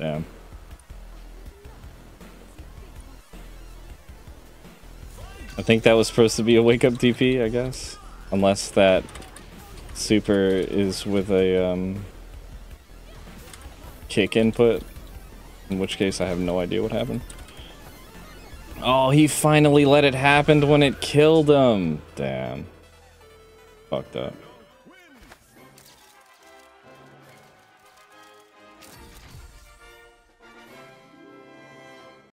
Damn. I think that was supposed to be a wake up DP, I guess. Unless that super is with a kick input. In which case I have no idea what happened. Oh, he finally let it happen when it killed him. Damn. Fucked up.